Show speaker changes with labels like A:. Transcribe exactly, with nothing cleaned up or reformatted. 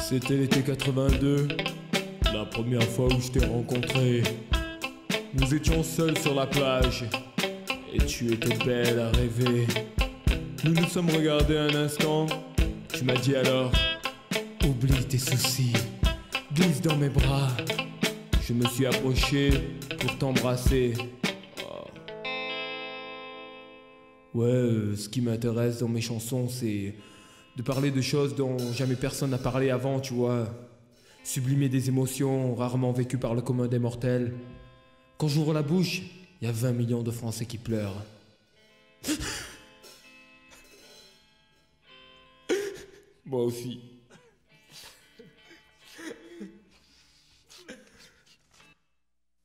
A: C'était l'été quatre-vingt-deux, la première fois où je t'ai rencontré. Nous étions seuls sur la plage, et tu étais belle à rêver. Nous nous sommes regardés un instant, tu m'as dit alors: oublie tes soucis, glisse dans mes bras. Je me suis approché pour t'embrasser. Oh. Ouais, euh, ce qui m'intéresse dans mes chansons, c'est de parler de choses dont jamais personne n'a parlé avant, tu vois. Sublimer des émotions rarement vécues par le commun des mortels. Quand j'ouvre la bouche, il y a vingt millions de Français qui pleurent. Moi aussi.